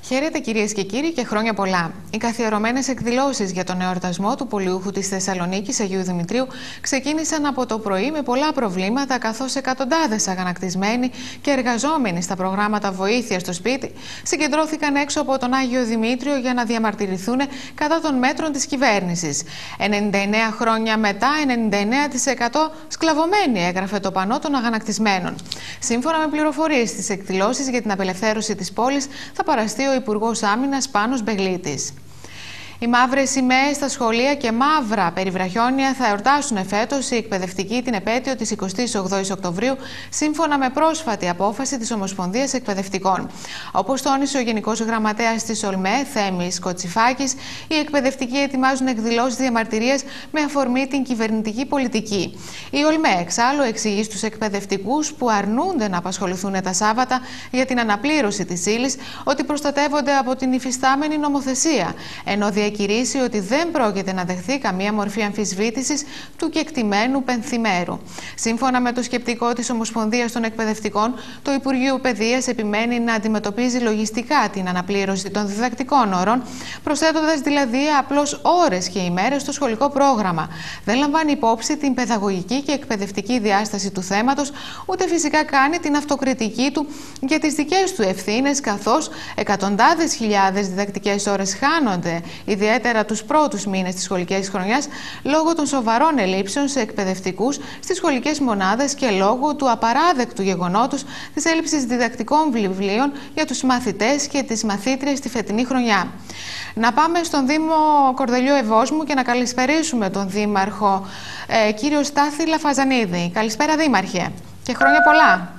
Χαίρετε κυρίες και κύριοι και χρόνια πολλά. Οι καθιερωμένες εκδηλώσεις για τον εορτασμό του πολιούχου της Θεσσαλονίκης Αγίου Δημητρίου ξεκίνησαν από το πρωί με πολλά προβλήματα, καθώς εκατοντάδες αγανακτισμένοι και εργαζόμενοι στα προγράμματα βοήθειας στο σπίτι συγκεντρώθηκαν έξω από τον Άγιο Δημήτριο για να διαμαρτυρηθούν κατά των μέτρων της κυβέρνησης. 99 χρόνια μετά, 99% σκλαβωμένοι, έγραφε το πανό των αγανακτισμένων. Σύμφωνα με πληροφορίες στις εκδηλώσεις για την απελευθέρωση της πόλης, θα παραστεί ο Υπουργός Άμυνας Πάνος Μπεγλίτης. Οι μαύρες σημαίες στα σχολεία και μαύρα περιβραχιόνια θα εορτάσουν φέτος οι εκπαιδευτικοί την επέτειο της 28ης Οκτωβρίου, σύμφωνα με πρόσφατη απόφαση της Ομοσπονδίας Εκπαιδευτικών. Όπως τόνισε ο Γενικός Γραμματέας της ΟΛΜΕ, Θέμης Κοτσιφάκης, οι εκπαιδευτικοί ετοιμάζουν εκδηλώσεις διαμαρτυρίας με αφορμή την κυβερνητική πολιτική. Η ΟΛΜΕ, εξάλλου, εξηγεί στους εκπαιδευτικούς που αρνούνται να απασχοληθούν τα Σάββατα για την αναπλήρωση της ύλης ότι προστατεύονται από την υφιστάμενη νομοθεσία, ενώ διακηρύσει ότι δεν πρόκειται να δεχθεί καμία μορφή αμφισβήτησης του κεκτημένου πενθυμέρου. Σύμφωνα με το σκεπτικό της Ομοσπονδίας των Εκπαιδευτικών, το Υπουργείο Παιδείας επιμένει να αντιμετωπίζει λογιστικά την αναπλήρωση των διδακτικών ώρων, προσθέτοντας δηλαδή απλώς ώρες και ημέρες στο σχολικό πρόγραμμα. Δεν λαμβάνει υπόψη την παιδαγωγική και εκπαιδευτική διάσταση του θέματος, ούτε φυσικά κάνει την αυτοκριτική του για τις δικές του ευθύνες, καθώς εκατοντάδες χιλιάδες διδακτικές ώρες χάνονται, ιδιαίτερα τους πρώτους μήνες της σχολικής χρονιάς, λόγω των σοβαρών ελλείψεων σε εκπαιδευτικούς στις σχολικές μονάδες και λόγω του απαράδεκτου γεγονότος της έλλειψης διδακτικών βιβλίων για τους μαθητές και τις μαθήτριες τη φετινή χρονιά. Να πάμε στον Δήμο Κορδελιού Ευόσμου και να καλησπερίσουμε τον Δήμαρχο κύριο Στάθη Λαφαζανίδη. Καλησπέρα, Δήμαρχε, και χρόνια πολλά.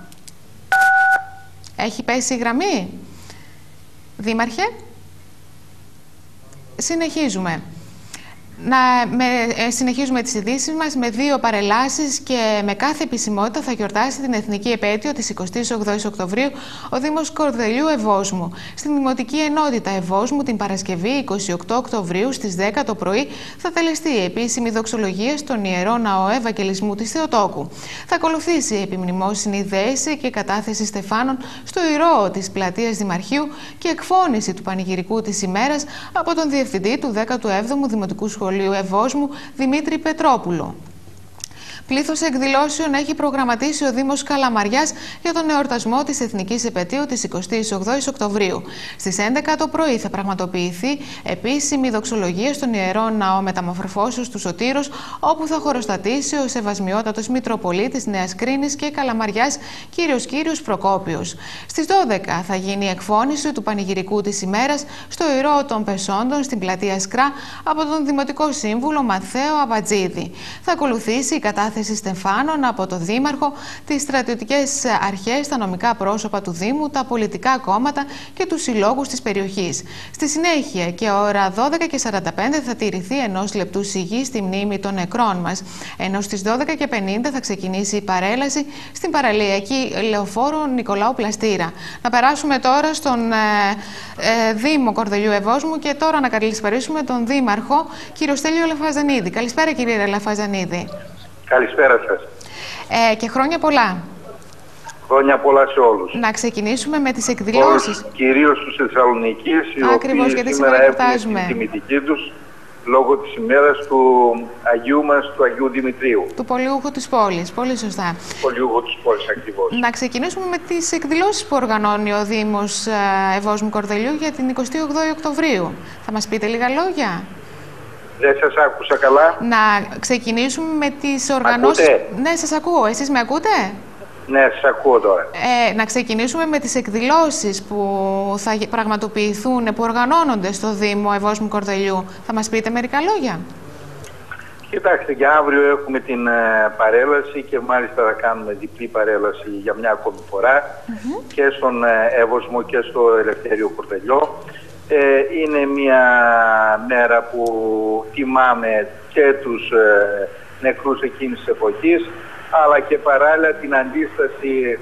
Έχει πέσει η γραμμή, Δήμαρχε? Συνεχίζουμε. Συνεχίζουμε τις ειδήσεις μας με δύο παρελάσεις και με κάθε επισημότητα θα γιορτάσει την εθνική επέτειο της 28ης Οκτωβρίου ο Δήμος Κορδελιού Ευόσμου. Στην Δημοτική Ενότητα Ευόσμου την Παρασκευή 28 Οκτωβρίου στις 10 το πρωί θα τελεστεί η επίσημη δοξολογία στον Ιερό Ναό Ευαγγελισμού της Θεοτόκου. Θα ακολουθήσει η επιμνημόσυνη δέηση και κατάθεση στεφάνων στο Ηρώο της Πλατείας Δημαρχείου και εκφώνηση του πανηγυρικού της ημέρας από τον Διευθυντή του 17ου Δημοτικού Σχολείου Ευόσμου, Δημήτρη Πετρόπουλο. Πλήθος εκδηλώσεων έχει προγραμματίσει ο Δήμος Καλαμαριάς για τον εορτασμό της Εθνικής Επετείου της 28ης Οκτωβρίου. Στις 11 το πρωί θα πραγματοποιηθεί επίσημη δοξολογία στον Ιερό Ναό Μεταμορφώσεως του Σωτήρος, όπου θα χωροστατήσει ο Σεβασμιότατος Μητροπολίτης Νέας Κρίνης και Καλαμαριάς Κύριος Προκόπιος. Στις 12 θα γίνει η εκφώνηση του πανηγυρικού της ημέρας στο Ηρώο των Πεσόντων στην πλατεία Σκρά από τον Δημοτικό Σύμβουλο Μαθαίο Αμπατζίδη. Θα ακολουθήσει η κατάθεση στεφάνων από το Δήμαρχο, τις στρατιωτικές αρχές, τα νομικά πρόσωπα του Δήμου, τα πολιτικά κόμματα και τους συλλόγους της περιοχής. Στη συνέχεια και ώρα 12:45 θα τηρηθεί 1 λεπτού σιγή στη μνήμη των νεκρών μας, ενώ στις 12:50 θα ξεκινήσει η παρέλαση στην παραλιακή λεωφόρο Νικολάου Πλαστήρα. Να περάσουμε τώρα στον Δήμο Κορδελιού Ευόσμου και τώρα να καλησπερίσουμε τον Δήμαρχο κύριο Στέλιο Λαφαζανίδη. Καλησπέρα, κύριε Λαφαζανίδη. Καλησπέρα σας. Και χρόνια πολλά. Χρόνια πολλά σε όλους. Να ξεκινήσουμε με τις εκδηλώσεις. Κυρίως στους Θεσσαλονικείς, οι οποίοι σήμερα έχουν την τιμητική τους λόγω της ημέρας του Αγίου μας, του Αγίου Δημητρίου. Του πολιούχου της πόλης. Πολύ σωστά. Πολιούχου της πόλης, ακριβώς. Να ξεκινήσουμε με τις εκδηλώσεις που οργανώνει ο Δήμος Ευόσμου Κορδελιού για την 28η Οκτωβρίου. Θα μας πείτε λίγα λόγια? Δεν σας άκουσα καλά. Να ξεκινήσουμε με τις οργανώσεις... Ακούτε? Ναι, σας ακούω. Εσείς με ακούτε? Ναι, σας ακούω τώρα. Να ξεκινήσουμε με τις εκδηλώσεις που θα πραγματοποιηθούν, που οργανώνονται στο Δήμο Ευόσμου Κορδελιού. Θα μας πείτε μερικά λόγια? Κοιτάξτε, για αύριο έχουμε την παρέλαση και μάλιστα θα κάνουμε διπλή παρέλαση για μια ακόμη φορά και στον Εύωσμο και στο Ελευθέριο Κορδελιό. Είναι μια μέρα που τιμάμε και τους νεκρούς εκείνης της εποχής, αλλά και παράλληλα την αντίσταση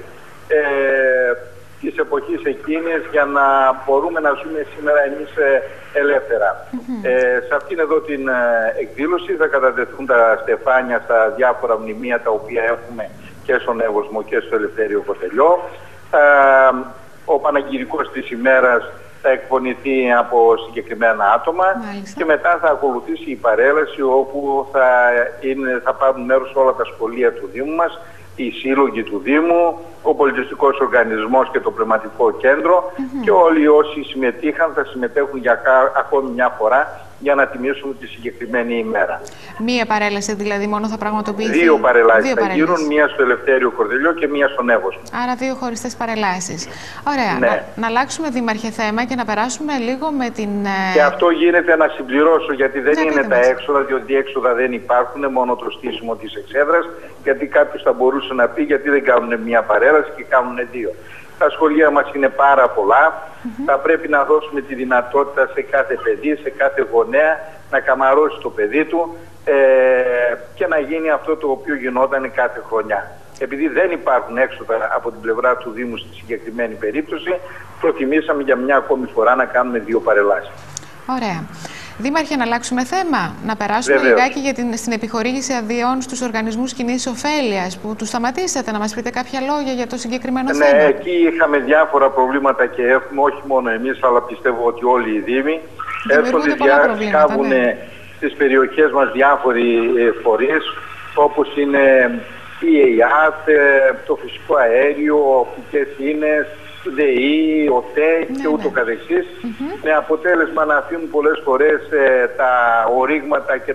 της εποχής εκείνης για να μπορούμε να ζούμε σήμερα εμείς ελεύθερα. Σε αυτήν εδώ την εκδήλωση θα κατατεθούν τα στεφάνια στα διάφορα μνημεία τα οποία έχουμε και στον Εύωσμο και στο Ελευθέριο Κορδελιό. Ο παναγυρικός της ημέρας θα εκπονηθεί από συγκεκριμένα άτομα. Μάλιστα. Και μετά θα ακολουθήσει η παρέλαση, όπου θα πάρουν μέρος όλα τα σχολεία του Δήμου μας, οι σύλλογοι του Δήμου, ο πολιτιστικός οργανισμός και το πνευματικό κέντρο, και όλοι όσοι συμμετείχαν θα συμμετέχουν για ακόμη μια φορά για να τιμήσουμε τη συγκεκριμένη ημέρα. Μία παρέλαση δηλαδή μόνο θα πραγματοποιηθεί? Δύο παρελάσεις θα γίνουν, μία στο Ελευθέριο Κορδελιό και μία στον Εύωσμο. Άρα δύο χωριστές παρελάσεις. Ωραία. Ναι. Να αλλάξουμε, Δήμαρχε, θέμα και να περάσουμε λίγο με την... Και αυτό γίνεται, να συμπληρώσω, γιατί δεν είναι τα έξοδα, διότι έξοδα δεν υπάρχουν, μόνο το στήσιμο της εξέδρας, γιατί κάποιος θα μπορούσε να πει γιατί δεν κάνουν μία παρέλαση και κάνουν δύο. Τα σχολεία μας είναι πάρα πολλά. Θα πρέπει να δώσουμε τη δυνατότητα σε κάθε παιδί, σε κάθε γονέα να καμαρώσει το παιδί του και να γίνει αυτό το οποίο γινόταν κάθε χρονιά. Επειδή δεν υπάρχουν έξοδα από την πλευρά του Δήμου στη συγκεκριμένη περίπτωση, προτιμήσαμε για μια ακόμη φορά να κάνουμε δύο παρελάσεις. Ωραία. Δήμαρχε, να αλλάξουμε θέμα, να περάσουμε λιγάκι στην επιχορήγηση αδειών στους οργανισμούς κοινής ωφέλειας, που τους σταματήσατε. Να μας πείτε κάποια λόγια για το συγκεκριμένο θέμα? Ναι, εκεί είχαμε διάφορα προβλήματα και έχουμε, όχι μόνο εμείς, αλλά πιστεύω ότι όλοι οι Δήμοι. Έρχονται σκάβουν στις περιοχές μας διάφοροι φορείς, όπως είναι η ΕΙΑΤ, το φυσικό αέριο, οπτικές ίνες, ΔΕΗ, ΟΤΕ και ούτω καθεξής, με αποτέλεσμα να αφήνουν πολλές φορές τα ορίγματα και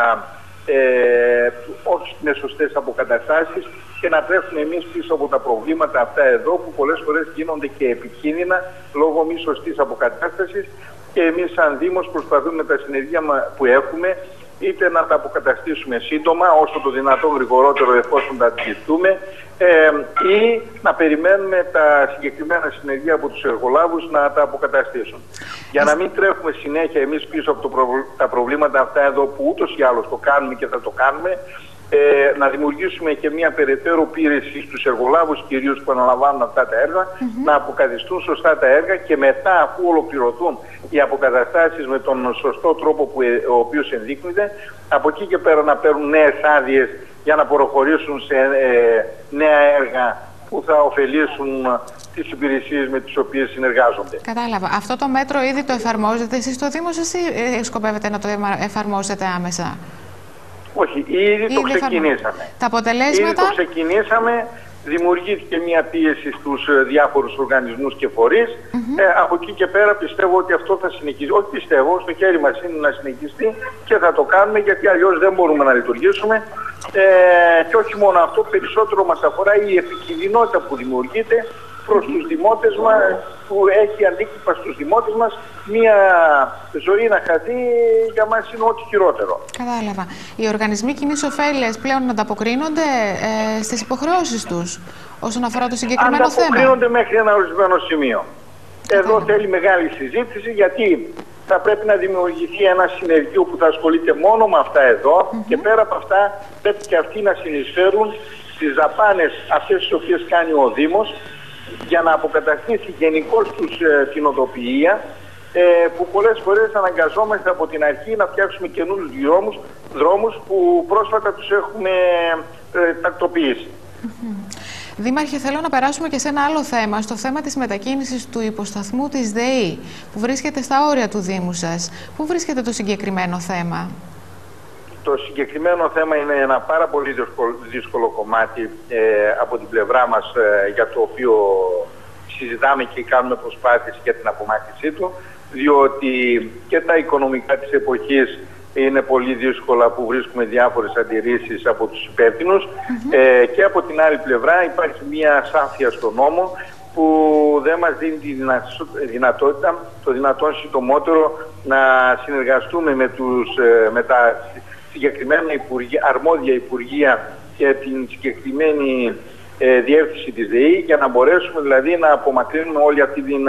όχι με σωστές αποκαταστάσεις, και να τρέχουν εμείς πίσω από τα προβλήματα αυτά εδώ, που πολλές φορές γίνονται και επικίνδυνα λόγω μη σωστής αποκατάστασης, και εμείς σαν Δήμος προσπαθούμε με τα συνεργεία που έχουμε είτε να τα αποκαταστήσουμε σύντομα, όσο το δυνατόν γρηγορότερο εφόσον τα αντιληφθούμε, ή να περιμένουμε τα συγκεκριμένα συνεργεία από τους εργολάβους να τα αποκαταστήσουν. Για να μην τρέχουμε συνέχεια εμείς πίσω από τα προβλήματα αυτά εδώ, που ούτως ή άλλως το κάνουμε και θα το κάνουμε, να δημιουργήσουμε και μια περαιτέρω πίεση στους εργολάβους κυρίως που αναλαμβάνουν αυτά τα έργα, να αποκαθιστούν σωστά τα έργα, και μετά, αφού ολοκληρωθούν οι αποκαταστάσεις με τον σωστό τρόπο ο οποίος ενδείκνυται, από εκεί και πέρα να παίρνουν νέες άδειες για να προχωρήσουν σε νέα έργα που θα ωφελήσουν τις υπηρεσίες με τις οποίες συνεργάζονται. Κατάλαβα. Αυτό το μέτρο ήδη το εφαρμόζετε εσείς στο Δήμο σας, ή σκοπεύετε να το εφαρμόσετε άμεσα? Όχι, ήδη το ξεκινήσαμε. Τα αποτελέσματα... Ήδη το ξεκινήσαμε, δημιουργήθηκε μια πίεση στους διάφορους οργανισμούς και φορείς. Από εκεί και πέρα πιστεύω ότι αυτό θα συνεχίσει. Όχι πιστεύω, στο χέρι μας είναι να συνεχιστεί, και θα το κάνουμε, γιατί αλλιώς δεν μπορούμε να λειτουργήσουμε. Και όχι μόνο αυτό, περισσότερο μας αφορά η επικινδυνότητα που δημιουργείται προς τους δημότες μας, που έχει αντίκτυπα στους δημότες μας. Μια ζωή να χαθεί για μας είναι ό,τι χειρότερο. Κατάλαβα. Οι οργανισμοί κοινής ωφέλειας πλέον ανταποκρίνονται στις υποχρεώσεις τους όσον αφορά το συγκεκριμένο θέμα? Ανταποκρίνονται μέχρι ένα ορισμένο σημείο. Εδώ θέλει μεγάλη συζήτηση, γιατί θα πρέπει να δημιουργηθεί ένα συνεργείο που θα ασχολείται μόνο με αυτά εδώ, και πέρα από αυτά πρέπει και αυτοί να συνεισφέρουν στις δαπάνες αυτές τις οποίες κάνει ο Δήμος, για να αποκαταστήσει γενικώς τους κοινοτοποιία, που πολλές φορές αναγκαζόμαστε από την αρχή να φτιάξουμε καινούριους δρόμους που πρόσφατα τους έχουμε τακτοποιήσει. Δήμαρχε, θέλω να περάσουμε και σε ένα άλλο θέμα, στο θέμα της μετακίνησης του υποσταθμού της ΔΕΗ, που βρίσκεται στα όρια του Δήμου σας. Πού βρίσκεται το συγκεκριμένο θέμα? Το συγκεκριμένο θέμα είναι ένα πάρα πολύ δύσκολο κομμάτι από την πλευρά μας, για το οποίο συζητάμε και κάνουμε προσπάθειες για την απομάκρυνσή του, διότι και τα οικονομικά της εποχής είναι πολύ δύσκολα, που βρίσκουμε διάφορες αντιρρήσεις από τους υπεύθυνους, και από την άλλη πλευρά υπάρχει μια σάφια στον νόμο που δεν μας δίνει τη δυνατότητα το δυνατόν συντομότερο να συνεργαστούμε με τα συγκεκριμένα αρμόδια υπουργεία και την συγκεκριμένη διεύθυνση της ΔΕΗ, για να μπορέσουμε δηλαδή να απομακρύνουμε όλη αυτή την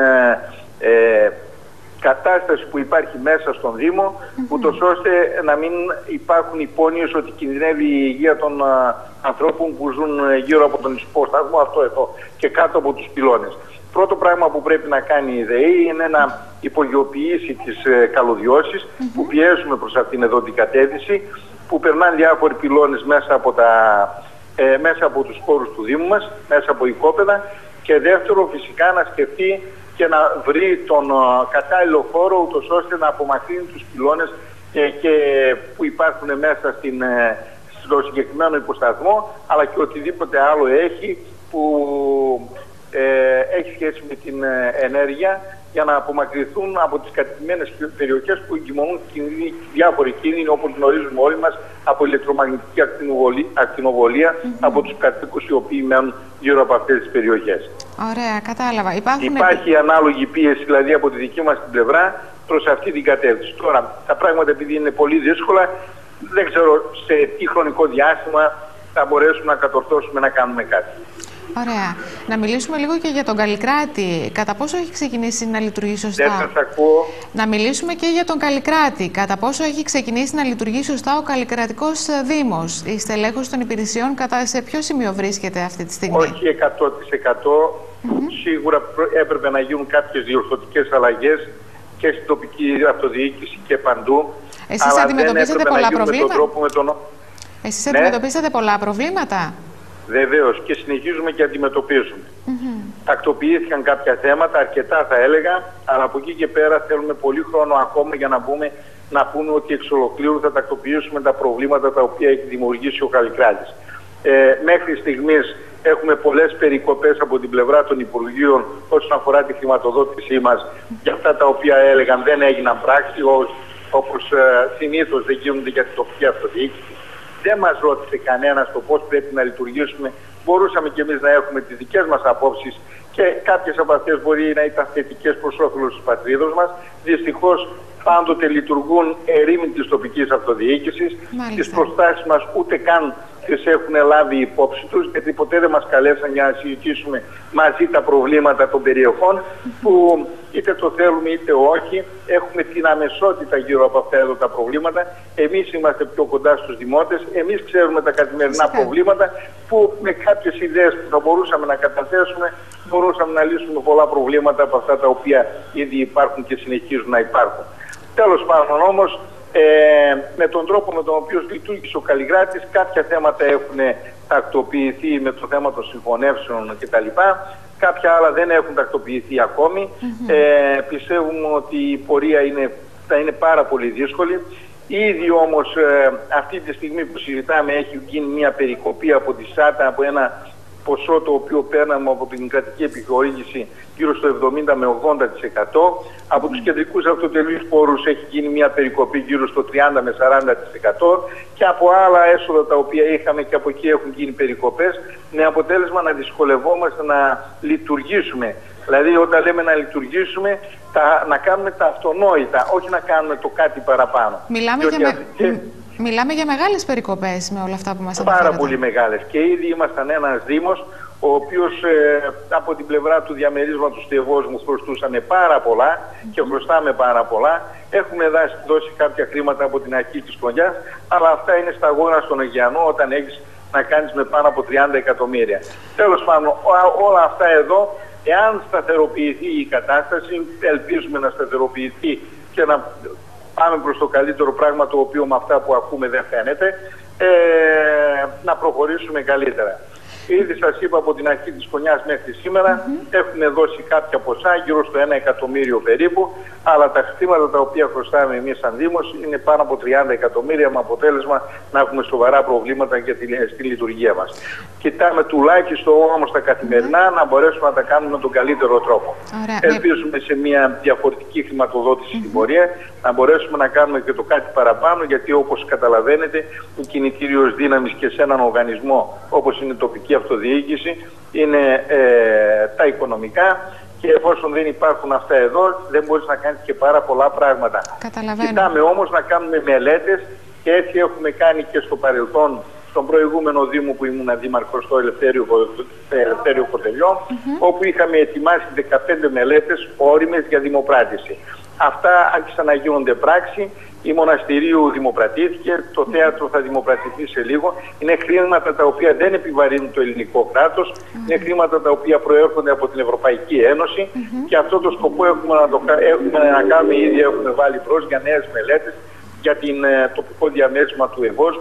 κατάσταση που υπάρχει μέσα στον Δήμο, ούτως ώστε να μην υπάρχουν υπόνοιες ότι κινδυνεύει η υγεία των ανθρώπων που ζουν γύρω από τον υποσταθμό αυτό εδώ και κάτω από τους πυλώνες. Πρώτο πράγμα που πρέπει να κάνει η ΔΕΗ είναι να υπογειοποιήσει τις καλωδιώσεις, που πιέζουμε προς αυτήν εδώ την κατεύθυνση, που περνάνε διάφοροι πυλώνες μέσα από τους χώρους του Δήμου μας, μέσα από οικόπεδα, και δεύτερο φυσικά να σκεφτεί και να βρει τον κατάλληλο χώρο, ούτως ώστε να απομακρύνει τους πυλώνες και που υπάρχουν μέσα στο συγκεκριμένο υποσταθμό, αλλά και οτιδήποτε άλλο έχει που έχει σχέση με την ενέργεια, για να απομακρυνθούν από τις κατοικημένες περιοχές που εγκυμονούν διάφοροι κίνδυνοι, όπως γνωρίζουμε όλοι μας, από ηλεκτρομαγνητική ακτινοβολία από τους κατοίκους οι οποίοι μένουν γύρω από αυτές τις περιοχές. Ωραία, κατάλαβα. Υπάρχει ανάλογη πίεση δηλαδή από τη δική μας την πλευρά προς αυτή την κατεύθυνση. Τώρα, τα πράγματα επειδή είναι πολύ δύσκολα, δεν ξέρω σε τι χρονικό διάστημα θα μπορέσουμε να κατορθώσουμε να κάνουμε κάτι. Ωραία. Να μιλήσουμε λίγο και για τον Καλλικράτη. Κατά πόσο έχει ξεκινήσει να λειτουργεί σωστά? Δεν σας ακούω. Να μιλήσουμε και για τον Καλλικράτη. Κατά πόσο έχει ξεκινήσει να λειτουργεί σωστά ο Καλλικρατικός Δήμος? Η στελέχωση των υπηρεσιών σε ποιο σημείο βρίσκεται αυτή τη στιγμή? Όχι 100%. Σίγουρα έπρεπε να γίνουν κάποιες διορθωτικές αλλαγές και στην τοπική αυτοδιοίκηση και παντού. Εσείς αντιμετωπίσατε πολλά προβλήματα? Εσείς αντιμετωπίσατε πολλά προβλήματα? Βεβαίως, και συνεχίζουμε και αντιμετωπίζουμε. Τακτοποιήθηκαν κάποια θέματα, αρκετά θα έλεγα, αλλά από εκεί και πέρα θέλουμε πολύ χρόνο ακόμα για να πούμε ότι εξ ολοκλήρου θα τακτοποιήσουμε τα προβλήματα τα οποία έχει δημιουργήσει ο Καλλικράτης. Μέχρι στιγμής έχουμε πολλές περικοπές από την πλευρά των Υπουργείων όσον αφορά τη χρηματοδότησή μας για αυτά τα οποία έλεγαν δεν έγιναν πράξη, όπως συνήθως δεν γίνονται για την τοπική αυτοδιοίκηση. Δεν μας ρώτησε κανένας το πώς πρέπει να λειτουργήσουμε. Μπορούσαμε κι εμείς να έχουμε τις δικές μας απόψεις και κάποιες από αυτές μπορεί να ήταν θετικές προς όφελος της πατρίδος μας. Δυστυχώς πάντοτε λειτουργούν ερήμην της τοπικής αυτοδιοίκησης. Τις προστάσεις μας ούτε καν τις έχουν λάβει υπόψη τους, γιατί ποτέ δεν μας καλέσαν για να συζητήσουμε μαζί τα προβλήματα των περιοχών που είτε το θέλουμε είτε όχι έχουμε την αμεσότητα γύρω από αυτά εδώ τα προβλήματα. Εμείς είμαστε πιο κοντά στους δημότες, εμείς ξέρουμε τα καθημερινά προβλήματα που με κάποιες ιδέες που θα μπορούσαμε να καταθέσουμε μπορούσαμε να λύσουμε πολλά προβλήματα από αυτά τα οποία ήδη υπάρχουν και συνεχίζουν να υπάρχουν. Τέλος πάντων όμως, με τον τρόπο με τον οποίο λειτουργήσε ο Καλλικράτης, κάποια θέματα έχουν τακτοποιηθεί με το θέμα των συγχωνεύσεων κτλ. Κάποια άλλα δεν έχουν τακτοποιηθεί ακόμη. Πιστεύουμε ότι η πορεία θα είναι πάρα πολύ δύσκολη. Ήδη όμως αυτή τη στιγμή που συζητάμε έχει γίνει μια περικοπή από τη ΣΑΤΑ από ένα ποσό το οποίο παίρναμε από την κρατική επιχορήγηση γύρω στο 70 με 80%. Από τους κεντρικούς αυτοτελείς πόρους έχει γίνει μια περικοπή γύρω στο 30 με 40% και από άλλα έσοδα τα οποία είχαμε και από εκεί έχουν γίνει περικοπές, με αποτέλεσμα να δυσκολευόμαστε να λειτουργήσουμε. Δηλαδή όταν λέμε να λειτουργήσουμε, να κάνουμε τα αυτονόητα, όχι να κάνουμε το κάτι παραπάνω. Μιλάμε για μεγάλες περικοπές με όλα αυτά που μας αναφέρατε. Πάρα πολύ μεγάλες. Και ήδη ήμασταν ένας Δήμος ο οποίος από την πλευρά του διαμερίσματος του Ευόσμου χρωστούσαμε πάρα πολλά και χρωστάμε πάρα πολλά. Έχουμε δώσει κάποια χρήματα από την αρχή της χρονιάς, αλλά αυτά είναι σταγόνα στον ωκεανό όταν έχεις να κάνεις με πάνω από 30 εκατομμύρια. Τέλος πάντων, όλα αυτά εδώ, εάν σταθεροποιηθεί η κατάσταση, ελπίζουμε να σταθεροποιηθεί και να πάμε προς το καλύτερο πράγμα, το οποίο με αυτά που ακούμε δεν φαίνεται, να προχωρήσουμε καλύτερα. Ήδη σας είπα από την αρχή της χρονιάς μέχρι σήμερα έχουμε δώσει κάποια ποσά, γύρω στο 1 εκατομμύριο περίπου, αλλά τα χρήματα τα οποία χρωστάμε εμείς σαν Δήμος είναι πάνω από 30 εκατομμύρια με αποτέλεσμα να έχουμε σοβαρά προβλήματα για στη λειτουργία μας. Κοιτάμε τουλάχιστον όμως τα καθημερινά να μπορέσουμε να τα κάνουμε με τον καλύτερο τρόπο. Ελπίζουμε σε μια διαφορετική χρηματοδότηση στην πορεία να μπορέσουμε να κάνουμε και το κάτι παραπάνω, γιατί όπως καταλαβαίνετε η κινητήριος δύναμης και σε έναν οργανισμό όπως είναι η τοπική αυτοδιοίκηση είναι τα οικονομικά, και εφόσον δεν υπάρχουν αυτά εδώ δεν μπορείς να κάνεις και πάρα πολλά πράγματα. Κοιτάμε όμως να κάνουμε μελέτες και έτσι έχουμε κάνει και στο παρελθόν, στον προηγούμενο Δήμο που ήμουν δήμαρχος στο Ελευθέριο Κορδελιό, όπου είχαμε ετοιμάσει 15 μελέτες όριμες για δημοπράτηση. Αυτά άρχισαν να γίνονται πράξη. Η Μοναστηρίου δημοπρατήθηκε, το θέατρο θα δημοπρατηθεί σε λίγο. Είναι χρήματα τα οποία δεν επιβαρύνουν το ελληνικό κράτος, είναι χρήματα τα οποία προέρχονται από την Ευρωπαϊκή Ένωση και αυτό το σκοπό έχουμε να κάνουμε, ήδη έχουμε βάλει μπρος για νέες μελέτες για την τοπικό διαμέρισμα του Ευόσμου,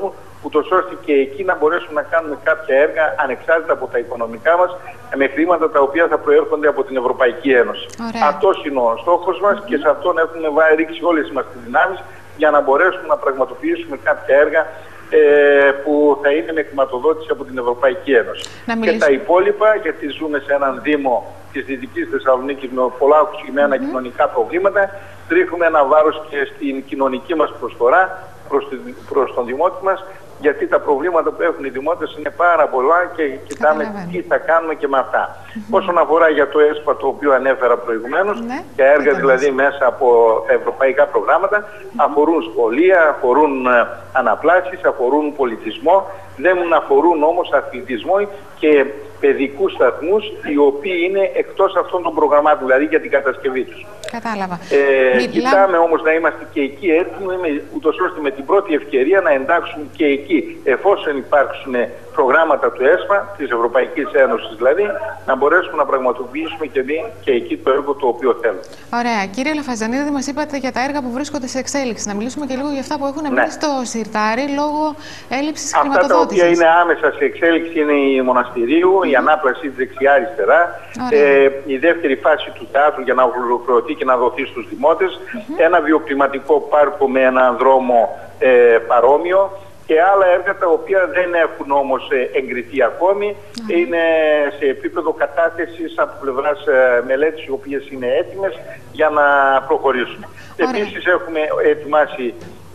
ούτως ώστε και εκεί να μπορέσουμε να κάνουμε κάποια έργα ανεξάρτητα από τα οικονομικά μας, με χρήματα τα οποία θα προέρχονται από την Ευρωπαϊκή Ένωση. Αυτός είναι ο στόχος μας και σε αυτόν έχουμε ρίξει όλες μας τις δυνάμεις για να μπορέσουμε να πραγματοποιήσουμε κάποια έργα που θα είναι με χρηματοδότηση από την Ευρωπαϊκή Ένωση. Και τα υπόλοιπα, γιατί ζούμε σε έναν Δήμο της Δυτικής Θεσσαλονίκης με πολλά οξυμένα κοινωνικά προβλήματα, ρίχνουμε ένα βάρος και στην κοινωνική μας προσφορά προς τον δημότη μας, γιατί τα προβλήματα που έχουν οι δημότες είναι πάρα πολλά και κοιτάμε τι θα κάνουμε και με αυτά. Όσον αφορά για το ΕΣΠΑ, το οποίο ανέφερα προηγουμένως, και έργα δηλαδή μέσα από τα ευρωπαϊκά προγράμματα, αφορούν σχολεία, αφορούν αναπλάσεις, αφορούν πολιτισμό, δεν αφορούν όμως αθλητισμό και παιδικούς σταθμούς, οι οποίοι είναι εκτός αυτών των προγραμμάτων, δηλαδή για την κατασκευή τους. Κατάλαβα. Κοιτάμε όμως να είμαστε και εκεί έτοιμοι, ούτως ώστε με την πρώτη ευκαιρία να εντάξουμε και εκεί, εφόσον υπάρξουν προγράμματα του ΕΣΠΑ, της Ευρωπαϊκής Ένωσης δηλαδή, να μπορέσουμε να πραγματοποιήσουμε και εκεί το έργο το οποίο θέλουμε. Ωραία. Κύριε Λαφαζανίδη, μας είπατε για τα έργα που βρίσκονται σε εξέλιξη. Να μιλήσουμε και λίγο για αυτά που έχουν μείνει στο σιρτάρι λόγω έλλειψης χρηματοδότησης. Αυτά τα οποία είναι άμεσα σε εξέλιξη είναι η Μοναστηρίου, η ανάπλαση δεξιά-αριστερά, η δεύτερη φάση του θεάτρου για να ολοκληρωθεί και να δοθεί στους δημότες, ένα βιοκλιματικό πάρκο με έναν δρόμο παρόμοιο και άλλα έργα τα οποία δεν έχουν όμως εγκριθεί ακόμη, είναι σε επίπεδο κατάθεσης από πλευράς μελέτης, οι οποίες είναι έτοιμες για να προχωρήσουμε. Επίσης έχουμε ετοιμάσει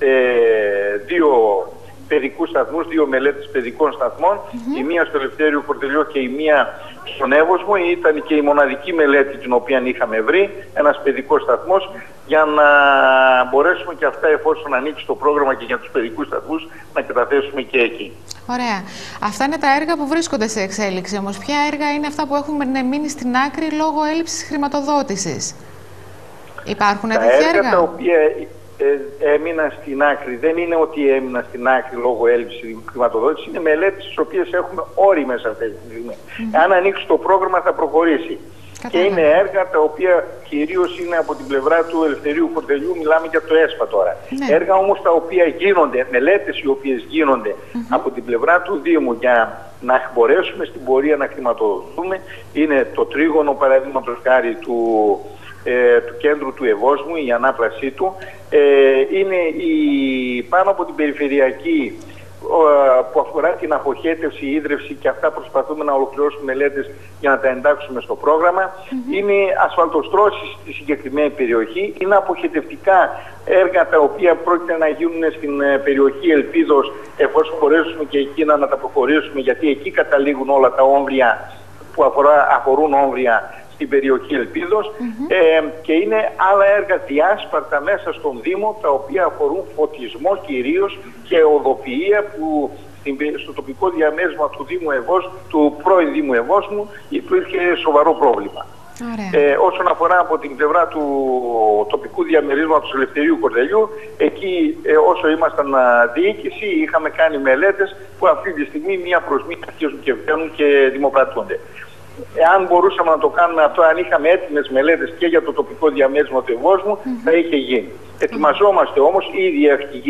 δύο παιδικούς σταθμούς, δύο μελέτες παιδικών σταθμών, η μία στο Ελευθέριο Κορδελιό και η μία στον Εύωσμο. Ήταν και η μοναδική μελέτη την οποία είχαμε βρει, ένας παιδικός σταθμός, για να μπορέσουμε και αυτά, εφόσον ανοίξει το πρόγραμμα και για τους παιδικούς σταθμούς, να καταθέσουμε και εκεί. Ωραία. Αυτά είναι τα έργα που βρίσκονται σε εξέλιξη. Όμως ποια έργα είναι αυτά που έχουν μείνει στην άκρη λόγω έλλειψης χρηματοδότησης? Υπάρχουν τέτοια έργα? Τα οποία έμειναν στην άκρη, δεν είναι ότι έμειναν στην άκρη λόγω έλλειψης χρηματοδότησης, είναι μελέτες τις οποίες έχουμε όριμες αυτή τη στιγμή. Αν ανοίξει το πρόγραμμα θα προχωρήσει. Και είναι έργα τα οποία κυρίως είναι από την πλευρά του Ελευθερίου Κορδελιού, μιλάμε για το ΕΣΠΑ τώρα. Έργα όμως τα οποία γίνονται, μελέτες οι οποίες γίνονται από την πλευρά του Δήμου για να μπορέσουμε στην πορεία να χρηματοδοτούμε, είναι το τρίγωνο παραδείγματος χάρη του κέντρου του Ευόσμου, η ανάπλασή του, είναι πάνω από την περιφερειακή που αφορά την αποχέτευση, η ίδρυυση, και αυτά προσπαθούμε να ολοκληρώσουμε μελέτες για να τα εντάξουμε στο πρόγραμμα. Είναι ασφαλτοστρώσεις στη συγκεκριμένη περιοχή, είναι αποχετευτικά έργα τα οποία πρόκειται να γίνουν στην περιοχή Ελπίδος, εφόσον μπορέσουμε και εκεί να τα προχωρήσουμε, γιατί εκεί καταλήγουν όλα τα όμβρια που αφορούν όμβρια στην περιοχή Ελπίδος, και είναι άλλα έργα διάσπαρτα μέσα στον Δήμο, τα οποία αφορούν φωτισμό κυρίως και οδοποιία, που στο τοπικό διαμέρισμα του Δήμου του πρώην Δήμου Ευόσμου υπήρχε σοβαρό πρόβλημα. Όσον αφορά από την πλευρά του τοπικού διαμερίσματος Ελευθερίου Κορδελιού, εκεί όσο ήμασταν διοίκηση είχαμε κάνει μελέτες που αυτή τη στιγμή μία προς μία αρχίζουν και βγαίνουν και δημοπρατούνται. Εάν μπορούσαμε να το κάνουμε αυτό, αν είχαμε έτοιμες μελέτες και για το τοπικό διαμέρισμα του Ευόσμου, θα είχε γίνει. Ετοιμαζόμαστε όμως, ήδη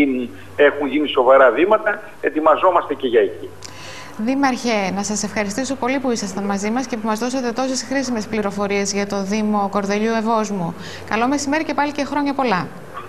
έχουν γίνει σοβαρά βήματα, ετοιμαζόμαστε και για εκεί. Δήμαρχε, να σας ευχαριστήσω πολύ που ήσασταν μαζί μας και που μας δώσατε τόσες χρήσιμες πληροφορίες για το Δήμο Κορδελιού Ευόσμου. Καλό μεσημέρι και πάλι και χρόνια πολλά.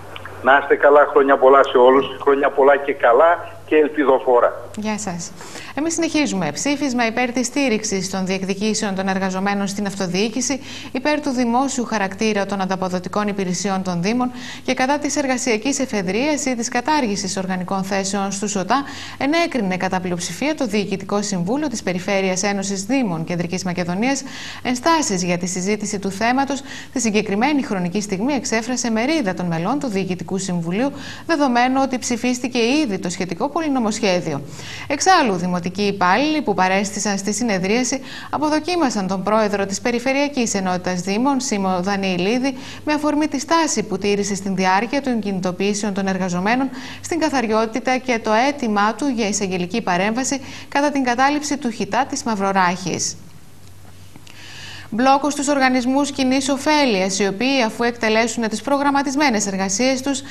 Να είστε καλά, χρόνια πολλά σε όλους, χρόνια πολλά και καλά και ελπιδοφόρα. Γεια σας. Εμείς συνεχίζουμε. Ψήφισμα υπέρ της στήριξης των διεκδικήσεων των εργαζομένων στην αυτοδιοίκηση, υπέρ του δημόσιου χαρακτήρα των ανταποδοτικών υπηρεσιών των Δήμων και κατά της εργασιακής εφεδρείας ή της κατάργησης οργανικών θέσεων στους ΟΤΑ, ενέκρινε κατά πλειοψηφία το Διοικητικό Συμβούλιο της Περιφέρειας Ένωσης Δήμων Κεντρικής Μακεδονίας ενστάσεις για τη συζήτηση του θέματος. Τη συγκεκριμένη χρονική στιγμή εξέφρασε μερίδα των μελών του Διοικητικού Συμβουλίου, δεδομένου ότι ψηφίστηκε ήδη το σχετικό πολυνομοσχέδιο. Εξάλλου, δημοτικοί υπάλληλοι που παρέστησαν στη συνεδρίαση αποδοκίμασαν τον πρόεδρο της Περιφερειακής Ενότητας Δήμων, Σίμω Δανιηλίδη, με αφορμή τη στάση που τήρησε στην διάρκεια των κινητοποιήσεων των εργαζομένων στην καθαριότητα και το αίτημά του για εισαγγελική παρέμβαση κατά την κατάληψη του χιτά της Μαυροράχης. Μπλόκο στους οργανισμούς κοινής ωφέλειας, οι οποίοι αφού εκτελέσουν τις προγραμματισμένες εργασίες τους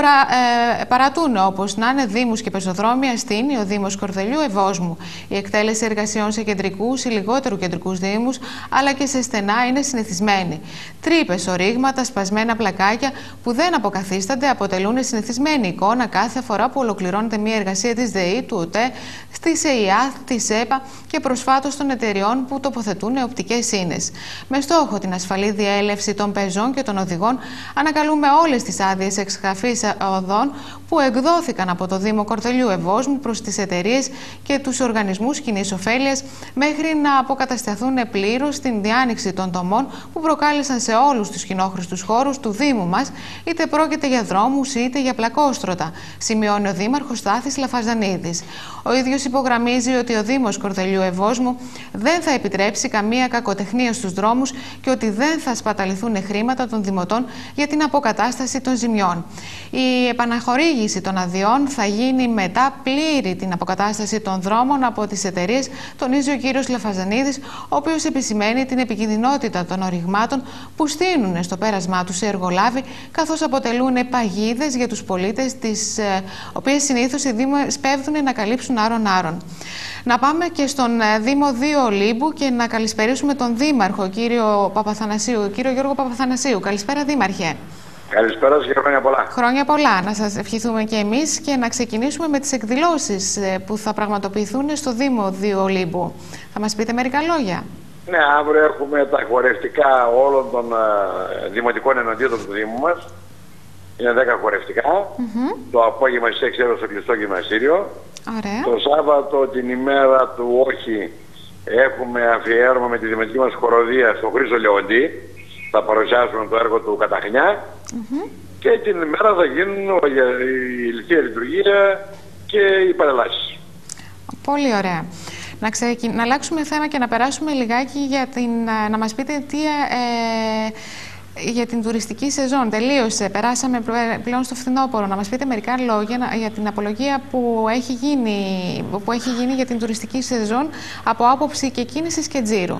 παρατούν, όπως να είναι Δήμους και πεζοδρόμια Αστίνη, ο Δήμος Κορδελιού, Ευόσμου. Η εκτέλεση εργασιών σε κεντρικούς ή λιγότερου κεντρικούς δήμους, αλλά και σε στενά, είναι συνηθισμένη. Τρύπες, ορίγματα, σπασμένα πλακάκια που δεν αποκαθίστανται αποτελούν συνηθισμένη εικόνα κάθε φορά που ολοκληρώνεται μια εργασία της ΔΕΗ, του ΟΤΕ, της ΕΙΑΘ, της ΕΠΑ και προσφάτως των εταιριών που τοποθετούν οπτικές ίνες. Με στόχο την ασφαλή διέλευση των πεζών και των οδηγών, ανακαλούμε όλες τις άδειες εξκαφής οδών που εκδόθηκαν από το Δήμο Κορδελιού Ευόσμου προς τις εταιρείες και τους οργανισμούς κοινής ωφέλειας, μέχρι να αποκατασταθούν πλήρως στην διάνοιξη των τομών που προκάλεσαν σε όλους τους κοινόχρηστους χώρους του Δήμου μας, είτε πρόκειται για δρόμους είτε για πλακόστρωτα, σημειώνει ο Δήμαρχος Στάθης Λαφαζανίδης. Ο ίδιος υπογραμμίζει ότι ο Δήμος Κορδελιού Ευόσμου δεν θα επιτρέψει καμία κακοτεχνία στους δρόμους και ότι δεν θα σπαταληθούν χρήματα των δημοτών για την αποκατάσταση των ζημιών. Η επαναχορήγηση των αδειών θα γίνει μετά πλήρη την αποκατάσταση των δρόμων από τις εταιρείες, τονίζει ο κύριος Λαφαζανίδης, ο οποίος επισημαίνει την επικινδυνότητα των οριγμάτων που στείνουν στο πέρασμά τους οι εργολάβοι, καθώς αποτελούν παγίδες για τους πολίτες, τις οποίες συνήθως οι Δήμοι σπέβδουν να καλύψουν άρον-άρον. Να πάμε και στον Δήμο 2 Ολύμπου και να καλησπερίσουμε τον Δήμαρχο, κύριο Γιώργο Παπαθανασίου. Καλησπέρα, Δήμαρχε. Καλησπέρα σας και χρόνια πολλά. Χρόνια πολλά. Να σας ευχηθούμε και εμείς και να ξεκινήσουμε με τις εκδηλώσεις που θα πραγματοποιηθούν στο Δήμο 2 Ολύμπου. Θα μας πείτε μερικά λόγια? Ναι, αύριο έχουμε τα χορευτικά όλων των δημοτικών ενωτήτων του Δήμου μας. Είναι 10 χορευτικά. Το απόγευμα στις 6 στο κλειστό γυμναστήριο. Ωραία. Το Σάββατο, την ημέρα του όχι, έχουμε αφιέρωμα με τη δημοτική μας χοροδία στο Χρήστο Λεοντή. Θα παρουσιάσουμε το έργο του Καταχνιά. Και την ημέρα θα γίνουν η ηλικία λειτουργία και οι παρελάσεις. Πολύ ωραία. Να αλλάξουμε θέμα και να περάσουμε λιγάκι να μας πείτε τι για την τουριστική σεζόν. Τελείωσε. Περάσαμε πλέον στο φθινόπωρο. Να μας πείτε μερικά λόγια για την απολογία που έχει γίνει για την τουριστική σεζόν από άποψη και κίνησης και τζίρου.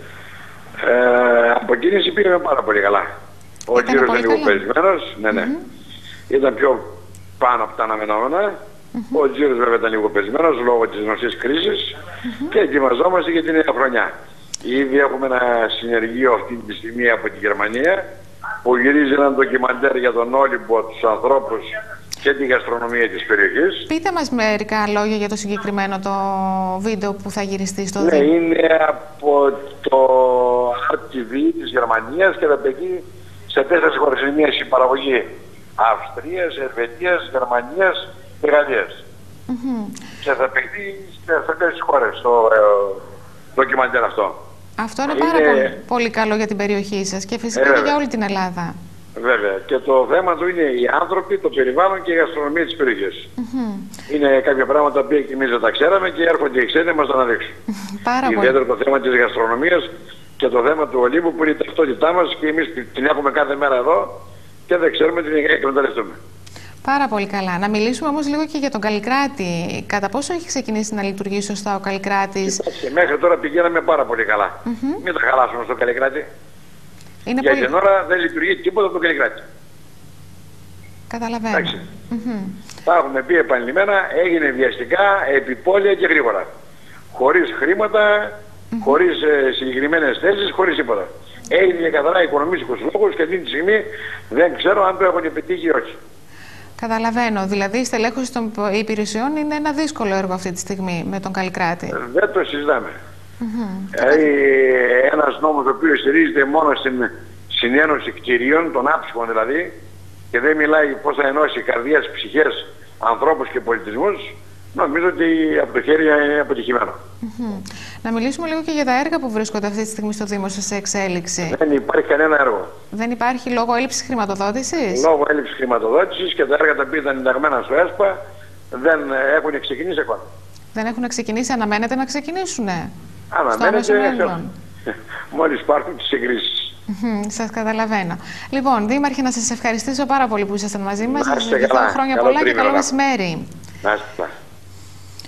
Από κίνηση πήγαμε πάρα πολύ καλά. Ο τζίρος ήταν λίγο πεσμένος. Ναι. Ήταν πιο πάνω από τα αναμενόμενα. Ο τζίρος βέβαια ήταν λίγο πεσμένος λόγω της γνωστής κρίσης και ετοιμαζόμαστε για την νέα χρονιά. Ήδη έχουμε ένα συνεργείο αυτή τη στιγμή από τη Γερμανία που γυρίζει ένα ντοκιμαντέρ για τον Όλυμπο, τους ανθρώπους και την γαστρονομία της περιοχής. Πείτε μας μερικά λόγια για το συγκεκριμένο το βίντεο που θα γυριστεί στο Δήμο. Ναι, είναι από το RTV της Γερμανίας και θα παιχτεί σε 4 χώρες. Είναι μια συμπαραγωγή Αυστρίας, Ελβετίας, Γερμανίας και Γαλλίας. Και θα παιχτεί σε 4 χώρες το ντοκιμαντέρ αυτό. Αυτό είναι πάρα πολύ καλό για την περιοχή σας και φυσικά και για όλη την Ελλάδα. Βέβαια. Και το θέμα του είναι οι άνθρωποι, το περιβάλλον και η γαστρονομία της περιοχής. Είναι κάποια πράγματα που και εμείς δεν τα ξέραμε και έρχονται οι ξένοι να μας τα αναδείξουν. Ιδιαίτερα το θέμα της γαστρονομίας και το θέμα του Ολύμπου που είναι η ταυτότητά μας και εμείς την έχουμε κάθε μέρα εδώ και δεν ξέρουμε την εκμεταλλευτούμε. Πάρα πολύ καλά. Να μιλήσουμε όμως λίγο και για τον Καλλικράτη. Κατά πόσο έχει ξεκινήσει να λειτουργεί σωστά ο Καλλικράτης? Κοιτάξτε, μέχρι τώρα πηγαίναμε πάρα πολύ καλά. Μην τα χαλάσουμε στο Καλλικράτη. Για την ώρα δεν λειτουργεί τίποτα από το Καλλικράτη. Καταλαβαίνω. Τα έχουμε πει επανειλημμένα, έγινε βιαστικά, επιπόλαια και γρήγορα. Χωρίς χρήματα, χωρίς συγκεκριμένες θέσεις, χωρίς τίποτα. Έγινε για καθαρά οικονομικούς λόγους και αυτή τη στιγμή δεν ξέρω αν το έχουν επιτύχει ή όχι. Καταλαβαίνω. Δηλαδή η στελέχωση των υπηρεσιών είναι ένα δύσκολο έργο αυτή τη στιγμή με τον Καλλικράτη. Δεν το συζητάμε. Ένας νόμος ο οποίος στηρίζεται μόνο στην συνένωση κτηρίων, των άψυχων δηλαδή, και δεν μιλάει πώς θα ενώσει καρδιές, ψυχές, ανθρώπους και πολιτισμούς, νομίζω ότι από το χέρι είναι αποτυχημένο. Να μιλήσουμε λίγο και για τα έργα που βρίσκονται αυτή τη στιγμή στο Δήμο σας σε εξέλιξη. Δεν υπάρχει κανένα έργο. Δεν υπάρχει λόγω έλλειψης χρηματοδότησης? Λόγω έλλειψης χρηματοδότησης και τα έργα τα οποία ήταν ενταγμένα στο ΕΣΠΑ δεν έχουν ξεκινήσει ακόμα. Δεν έχουν ξεκινήσει, αναμένεται να ξεκινήσουνε? Αναμένεται, μόλις υπάρχουν τις συγκρίσεις. Σας καταλαβαίνω. Λοιπόν, Δήμαρχε, να σας ευχαριστήσω πάρα πολύ που ήσασταν μαζί μας. Να είστε καλά. Χρόνια πολλά και καλό μεσημέρι. Να είστε καλά.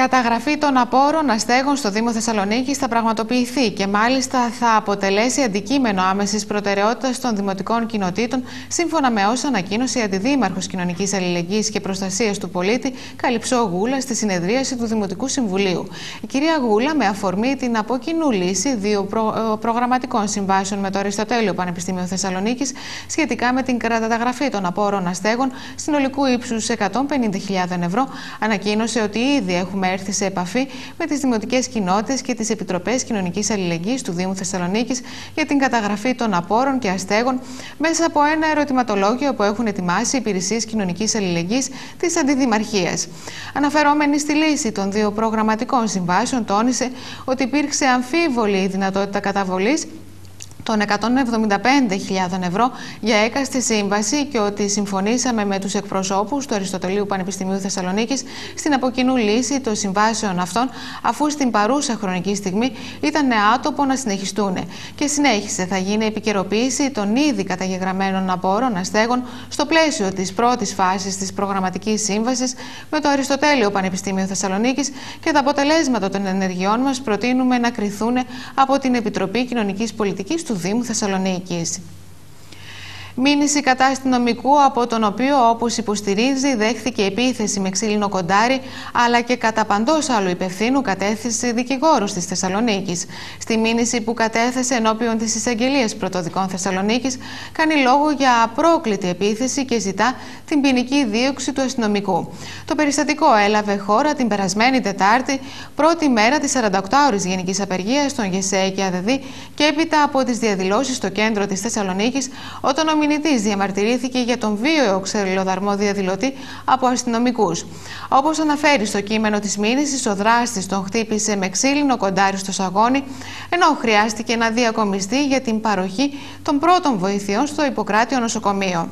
Καταγραφή των απόρων αστέγων στο Δήμο Θεσσαλονίκης θα πραγματοποιηθεί και μάλιστα θα αποτελέσει αντικείμενο άμεσης προτεραιότητας των δημοτικών κοινοτήτων, σύμφωνα με όσα ανακοίνωσε η Αντιδήμαρχος Κοινωνικής Αλληλεγγύης και Προστασίας του Πολίτη, Καλυψό Γούλα, στη συνεδρίαση του Δημοτικού Συμβουλίου. Η κυρία Γούλα, με αφορμή την από κοινού λύση δύο προγραμματικών συμβάσεων με το Αριστοτέλειο Πανεπιστήμιο Θεσσαλονίκης σχετικά με την καταγραφή των απόρων αστέγων συνολικού ύψους 150.000 ευρώ, ανακοίνωσε ότι ήδη έχουμε έρθει σε επαφή με τις δημοτικές κοινότητες και τις επιτροπές κοινωνικής αλληλεγγύης του Δήμου Θεσσαλονίκης για την καταγραφή των απόρων και αστέγων μέσα από ένα ερωτηματολόγιο που έχουν ετοιμάσει οι υπηρεσίες κοινωνικής αλληλεγγύης της Αντιδημαρχίας. Αναφερόμενη στη λύση των δύο προγραμματικών συμβάσεων, τόνισε ότι υπήρξε αμφίβολη η δυνατότητα καταβολής των 175.000 ευρώ για έκαστη σύμβαση και ότι συμφωνήσαμε με τους εκπροσώπους του Αριστοτελείου Πανεπιστημίου Θεσσαλονίκης στην από κοινού λύση των συμβάσεων αυτών, αφού στην παρούσα χρονική στιγμή ήταν άτοπο να συνεχιστούν. Και συνέχισε, θα γίνει επικαιροποίηση των ήδη καταγεγραμμένων απόρων αστέγων στο πλαίσιο της πρώτης φάσης της προγραμματικής σύμβασης με το Αριστοτέλειο Πανεπιστήμιο Θεσσαλονίκης και τα αποτελέσματα των ενεργειών μας προτείνουμε να κριθούν από την Επιτροπή Κοινωνικής Πολιτικής του Δήμου Θεσσαλονίκης. Μήνυση κατά αστυνομικού, από τον οποίο, όπως υποστηρίζει, δέχθηκε επίθεση με ξύλινο κοντάρι, αλλά και κατά παντός άλλου υπευθύνου κατέθεσε δικηγόρος της Θεσσαλονίκης. Στη μήνυση που κατέθεσε ενώπιον της Εισαγγελίας Πρωτοδικών Θεσσαλονίκης, κάνει λόγο για απρόκλητη επίθεση και ζητά την ποινική δίωξη του αστυνομικού. Το περιστατικό έλαβε χώρα την περασμένη Τετάρτη, πρώτη μέρα της 48ωρης γενικής απεργίας των ΓΕΣΕ και ΑΔΔ, και έπειτα από τις διαδηλώσεις στο κέντρο της Θεσσαλονίκης, όταν ο μηνυτής διαμαρτυρήθηκε για τον βίαιο ξυλοδαρμό διαδηλωτή από αστυνομικούς. Όπως αναφέρει στο κείμενο της μήνυσης, ο δράστης τον χτύπησε με ξύλινο κοντάρι στο σαγόνι, ενώ χρειάστηκε να διακομιστεί για την παροχή των πρώτων βοηθειών στο Ιπποκράτιο νοσοκομείο.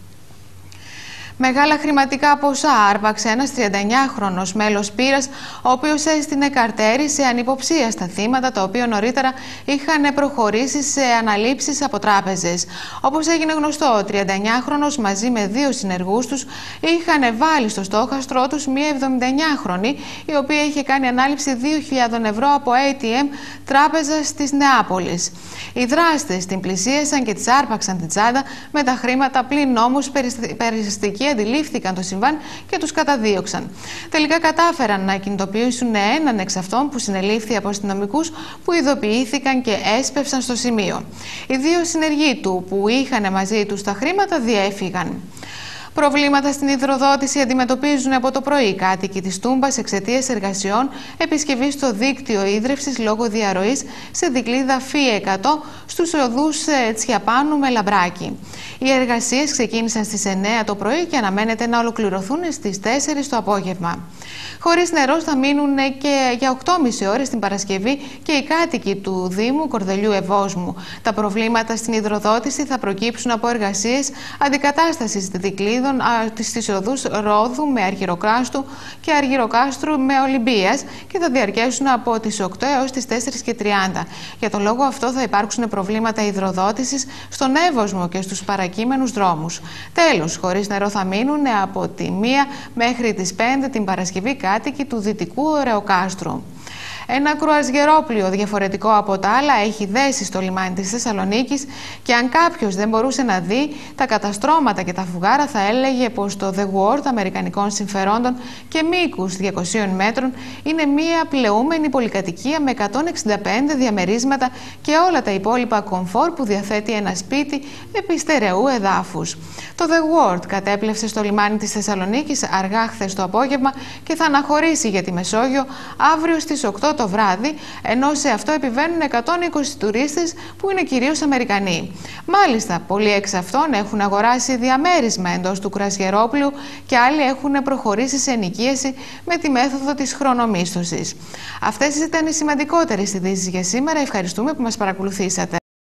Μεγάλα χρηματικά ποσά άρπαξε ένας 39χρονος μέλος πύρας, ο οποίος έστεινε καρτέρι σε ανυποψία στα θύματα, τα οποία νωρίτερα είχαν προχωρήσει σε αναλήψεις από τράπεζες. Όπως έγινε γνωστό, ο 39χρονος μαζί με δύο συνεργούς τους είχαν βάλει στο στόχαστρό τους μία 79χρονη, η οποία είχε κάνει ανάληψη 2.000 ευρώ από ATM τράπεζας της Νεάπολης. Οι δράστες την πλησίασαν και της άρπαξαν την τσάντα με τα χρήματα, πλην όμως περιστατική αντιλήφθηκαν το συμβάν και τους καταδίωξαν. Τελικά κατάφεραν να κινητοποιήσουν έναν εξ αυτών που συνελήφθη από αστυνομικούς που ειδοποιήθηκαν και έσπευσαν στο σημείο. Οι δύο συνεργοί του που είχαν μαζί τους τα χρήματα διέφυγαν. Προβλήματα στην υδροδότηση αντιμετωπίζουν από το πρωί οι κάτοικοι της Τούμπας εξαιτίας εργασιών επισκευής στο δίκτυο ίδρευσης λόγω διαρροής σε δικλείδα ΦΥ 100 στους οδούς Τσιαπάνου με Λαμπράκι. Οι εργασίες ξεκίνησαν στις 9 το πρωί και αναμένεται να ολοκληρωθούν στις 4 το απόγευμα. Χωρίς νερό θα μείνουν και για 8,5 ώρες την Παρασκευή και οι κάτοικοι του Δήμου Κορδελιού Ευόσμου. Τα προβλήματα στην υδροδότηση θα προκύψουν από εργασίες αντικατάστασης δικλείδων στις οδούς Ρόδου με Αργυροκάστρου και Αργυροκάστρου με Ολυμπίας και θα διαρκέσουν από τις 8 έως τις 4:30. Για τον λόγο αυτό θα υπάρξουν προβλήματα υδροδότησης στον Εύωσμο και στους παρακείμενους δρόμους. Τέλος, χωρίς νερό θα μείνουν από τη 1 μέχρι τις 5 την Παρασκευή κάτοικοι του Δυτικού Ωρεοκάστρου. Ένα κρουαζιερόπλοιο διαφορετικό από τα άλλα έχει δέσει στο λιμάνι της Θεσσαλονίκης και αν κάποιος δεν μπορούσε να δει τα καταστρώματα και τα φουγάρα, θα έλεγε πως το The World αμερικανικών συμφερόντων και μήκους 200 μέτρων είναι μία πλεούμενη πολυκατοικία με 165 διαμερίσματα και όλα τα υπόλοιπα κομφόρ που διαθέτει ένα σπίτι επί στερεού εδάφους. Το The World κατέπλευσε στο λιμάνι της Θεσσαλονίκης αργά χθες το απόγευμα και θα αναχωρήσει για τη Μεσόγειο αύριο στις 8 το βράδυ, ενώ σε αυτό επιβαίνουν 120 τουρίστες που είναι κυρίως Αμερικανοί. Μάλιστα, πολλοί εξ αυτών έχουν αγοράσει διαμέρισμα εντός του κρουαζιερόπλοιου και άλλοι έχουν προχωρήσει σε ενοικίαση με τη μέθοδο της χρονομίσθωσης. Αυτές ήταν οι σημαντικότερες ειδήσεις για σήμερα. Ευχαριστούμε που μας παρακολουθήσατε.